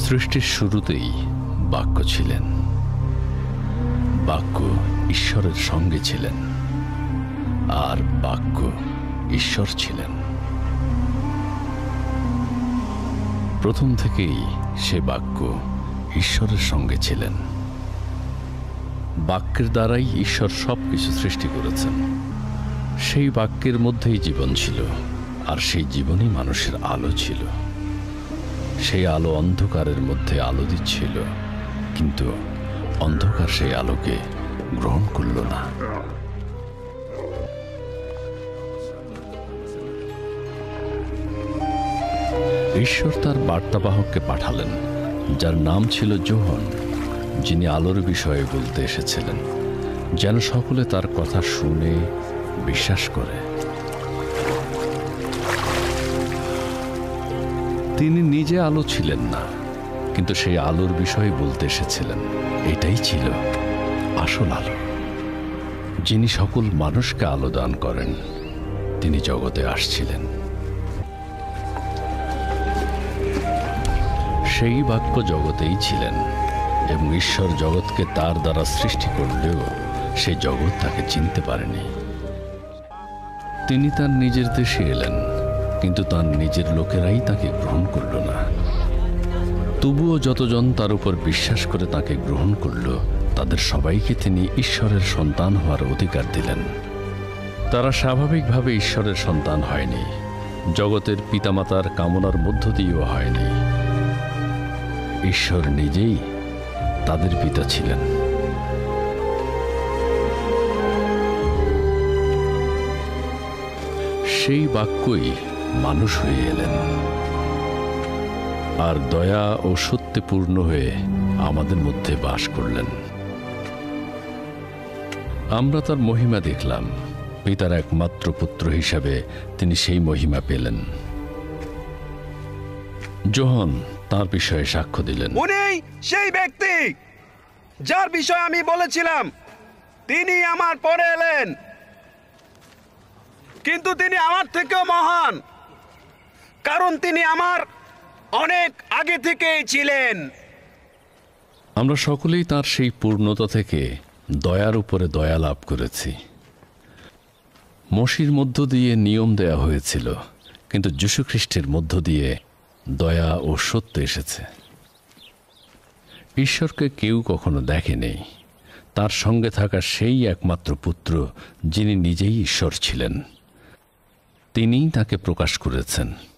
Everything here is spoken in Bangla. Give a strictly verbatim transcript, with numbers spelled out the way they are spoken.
সৃষ্টির শুরুতেই বাক্য ছিলেন, বাক্য ঈশ্বরের সঙ্গে ছিলেন, আর বাক্য ঈশ্বর ছিলেন। প্রথম থেকেই সে বাক্য ঈশ্বরের সঙ্গে ছিলেন। বাক্যের দ্বারাই ঈশ্বর সব কিছু সৃষ্টি করেছেন। সেই বাক্যের মধ্যেই জীবন ছিল, আর সেই জীবনই মানুষের আলো ছিল। সেই আলো অন্ধকারের মধ্যে আলো দিচ্ছিল, কিন্তু অন্ধকার সেই আলোকে গ্রহণ করল না। ঈশ্বর তার বার্তাবাহককে পাঠালেন, যার নাম ছিল যোহন, যিনি আলোর বিষয়ে বলতে এসেছিলেন, যেন সকলে তার কথা শুনে বিশ্বাস করে। তিনি নিজে আলো ছিলেন না, কিন্তু সেই আলোর বিষয়ে বলতে এসেছিলেন। এটাই ছিল আসল আলো। যিনি সকল মানুষকে আলো দান করেন, তিনি জগতে আসছিলেন। সেই বাক্য জগতেই ছিলেন, এবং ঈশ্বর জগৎকে তার দ্বারা সৃষ্টি করলেও সেই জগৎ তাকে চিনতে পারেনি। তিনি তার নিজের দেশে এলেন, কিন্তু তার নিজের লোকেরাই তাকে গ্রহণ করল না। তবুও যতজন তার উপর বিশ্বাস করে তাকে গ্রহণ করল, তাদের সবাইকে তিনি ঈশ্বরের সন্তান হওয়ার অধিকার দিলেন। তারা স্বাভাবিকভাবে ঈশ্বরের সন্তান হয়নি, জগতের পিতামাতার কামনার মধ্য দিয়েও হয়নি। ঈশ্বর নিজেই তাদের পিতা ছিলেন। সেই বাক্যই মানুষ হয়ে এলেন, আর দয়া ও সত্যে পূর্ণ হয়ে আমাদের মধ্যে বাস করলেন। আমরা তার মহিমা দেখলাম, পিতার একমাত্র পুত্র হিসাবে তিনি সেই মহিমা পেলেন। যোহন তার বিষয়ে সাক্ষ্য দিলেন, উনি সেই ব্যক্তি যার বিষয়ে আমি বলেছিলাম, তিনি আমার পরে এলেন, কিন্তু তিনি আমার থেকেও মহান, কারণ তিনি আমার অনেক আগে থেকেই ছিলেন। আমরা সকলেই তার সেই পূর্ণতা থেকে দয়ার উপরে দয়া লাভ করেছি। মসির মধ্য দিয়ে নিয়ম দেয়া হয়েছিল, কিন্তু যীশু খ্রিস্টের মধ্য দিয়ে দয়া ও সত্য এসেছে। ঈশ্বরকে কেউ কখনো দেখেনি। তার সঙ্গে থাকা সেই একমাত্র পুত্র, যিনি নিজেই ঈশ্বর ছিলেন, তিনিই তাকে প্রকাশ করেছেন।